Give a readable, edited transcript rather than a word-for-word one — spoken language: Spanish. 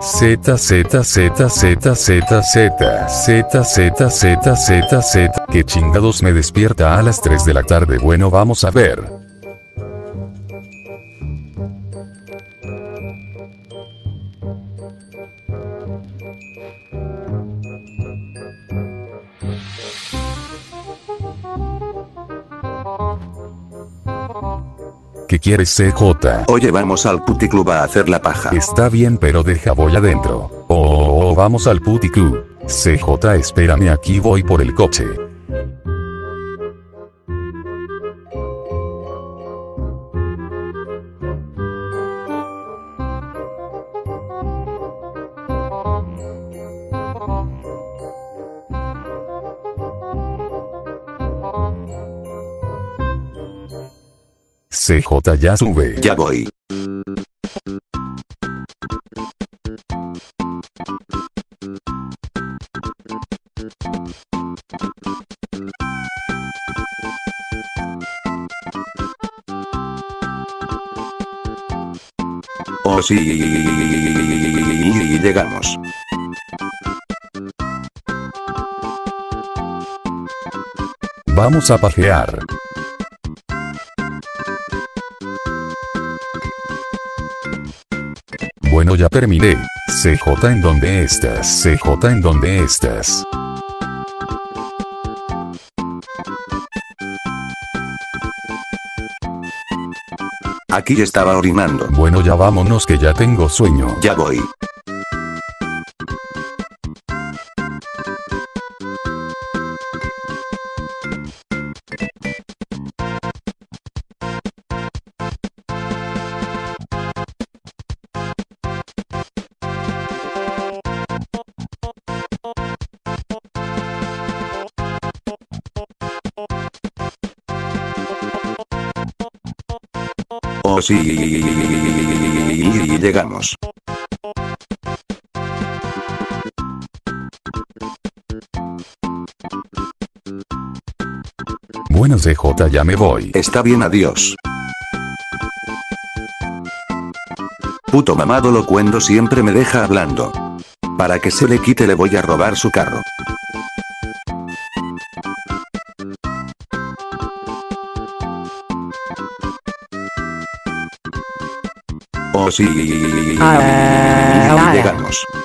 Z, Z, Z, Z, Z, Z, Z, Z, Z, Z, Z. ¿Qué chingados me despierta a las 3 de la tarde? Bueno, vamos a ver. ¿Qué quieres, CJ? Oye, vamos al puticlub a hacer la paja. Está bien, pero deja voy adentro. Oh, vamos al puticlub. CJ, espérame aquí, voy por el coche. CJ, ya sube. Ya voy. Oh sí, llegamos. Vamos a pajear. Bueno, ya terminé. CJ, ¿en dónde estás? CJ, ¿en dónde estás? Aquí estaba orinando. Bueno, ya vámonos que ya tengo sueño. Ya voy. Oh sí, llegamos. Bueno, CJ, ya me voy. Está bien, adiós. Puto mamado locuendo siempre me deja hablando. Para que se le quite le voy a robar su carro. Oh sí, llegamos.